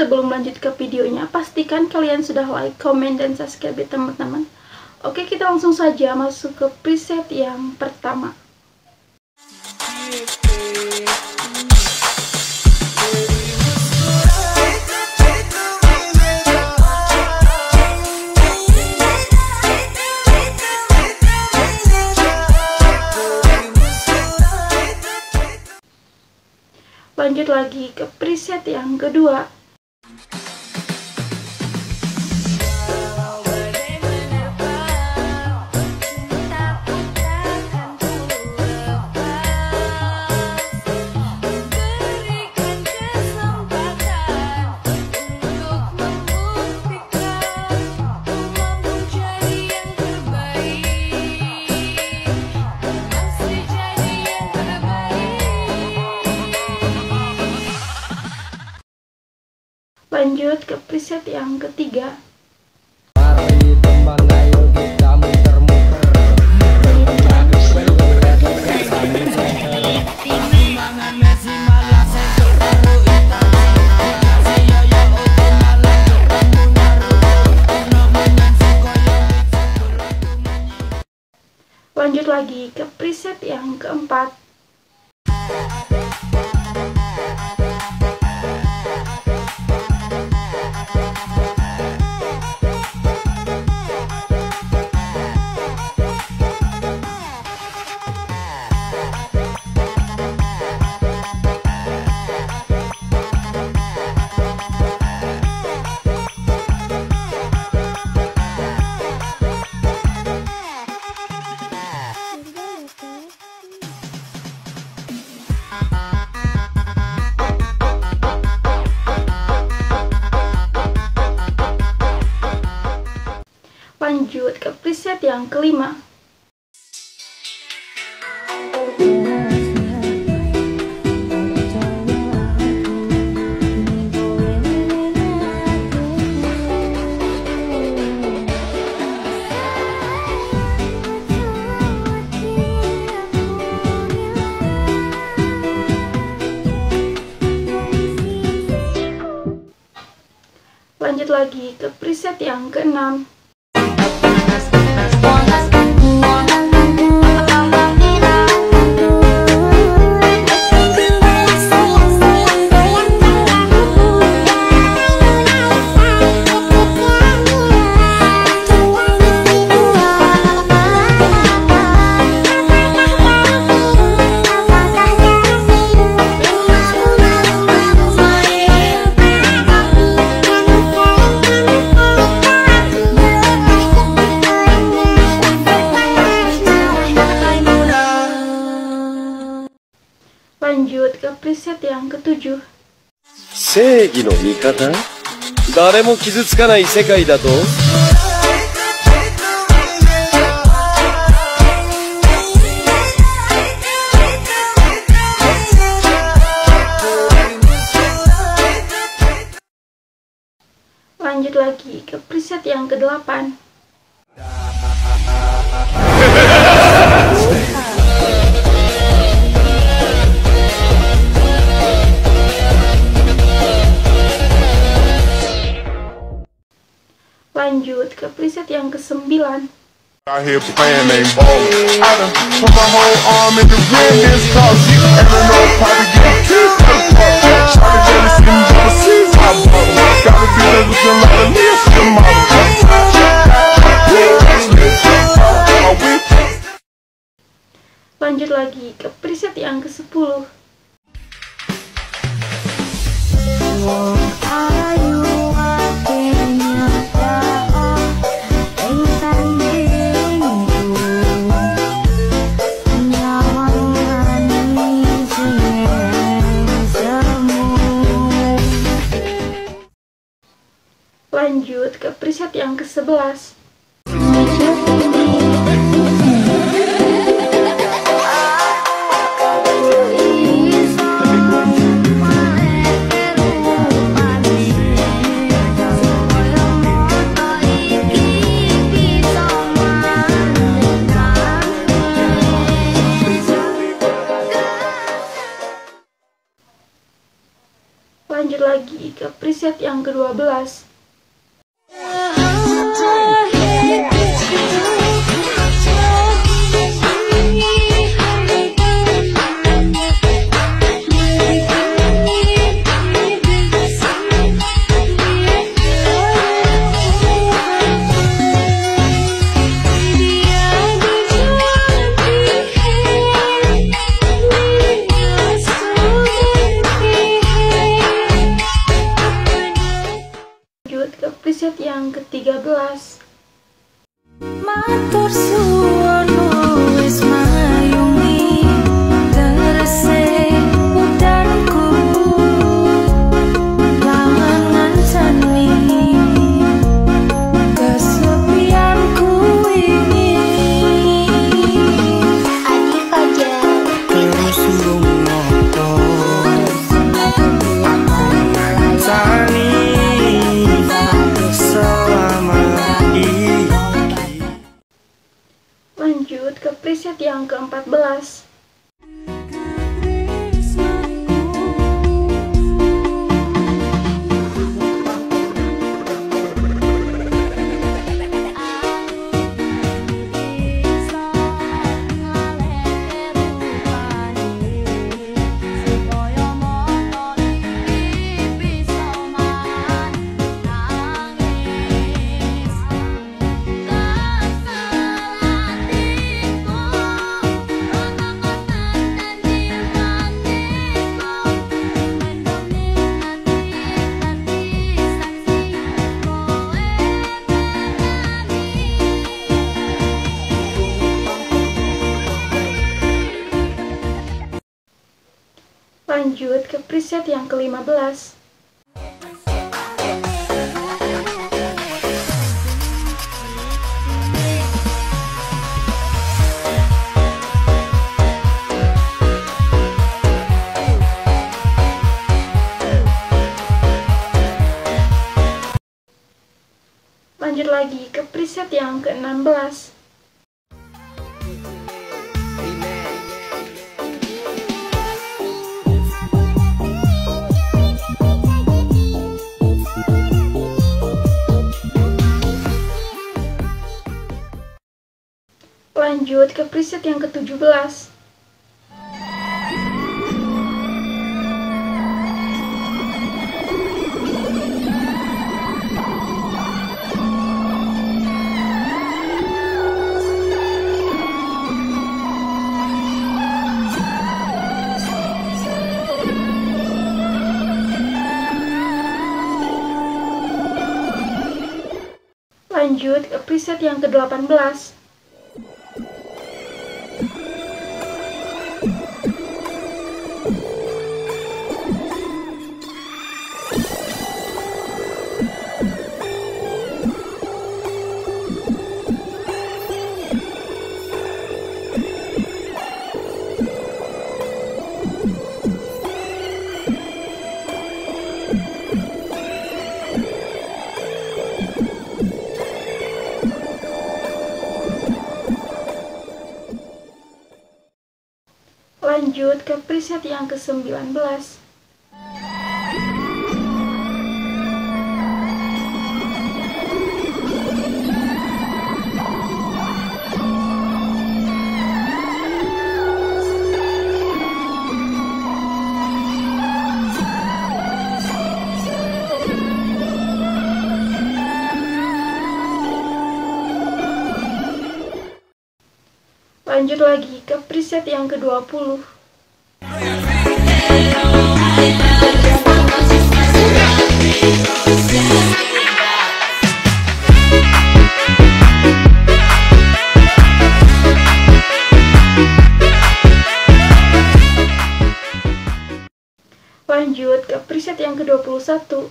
sebelum lanjut ke videonya, pastikan kalian sudah like, comment, dan subscribe ya teman-teman. Oke, kita langsung saja masuk ke preset yang pertama. Lanjut lagi ke preset yang kedua. Lanjut ke preset yang ketiga. Mari teman, ayo kita muter-muter. Lanjut lagi ke preset yang keempat. Lanjut ke preset yang kelima. Lanjut lagi ke preset yang keenam. Lanjut ke preset yang ketujuh. 正義の味方? 誰も傷つかない世界だと? Lanjut lagi ke preset yang ke-8. Lanjut ke preset yang ke-9. Out here playing they ballin'. I done put my whole arm in the rim this cause you ever know probably get killed for the fuck. Shawty really sitting overseas, I bought them. Gotta be there with a lot of lips in the model. Lanjut lagi ke preset yang ke-10. Lanjut ke preset yang ke-11. Lanjut lagi ke preset yang ke-12. Ke preset yang ke-13. Matur suwun wis mayungi terese udanku lawan ngancani kesepianku ini. Adi Fajar Terus ngopo ngancani Lanjut ke preset yang ke-14. Lanjut ke preset yang ke-15. Lanjut lagi ke preset yang ke-16. Lanjut ke preset yang ke-17. Lanjut ke preset yang ke-18. Lanjut ke preset yang ke-19. Lanjut lagi ke preset yang ke-20. Lanjut ke preset yang ke-21.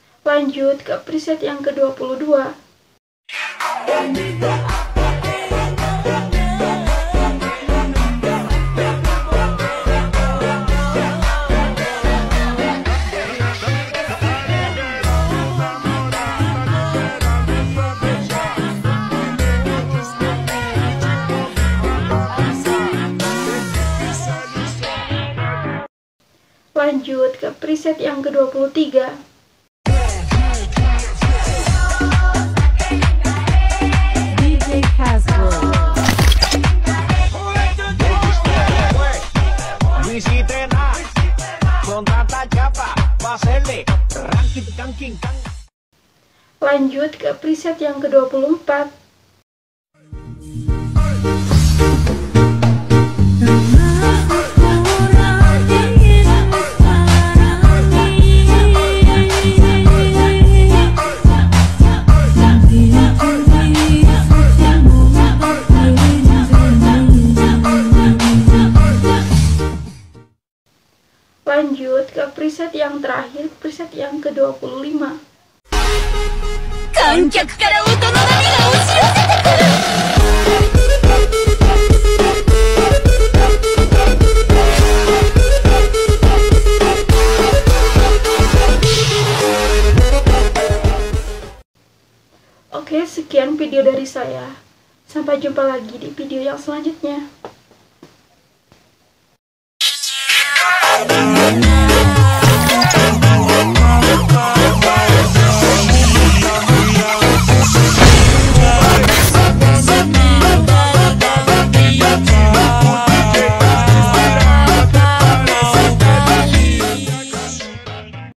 Lanjut ke preset yang ke-22. Lanjut ke preset yang ke-23. DJ Hasbro. Lanjut ke preset yang ke-24. Lanjut ke preset yang terakhir, preset yang ke-25. Oke, sekian video dari saya. Sampai jumpa lagi di video yang selanjutnya.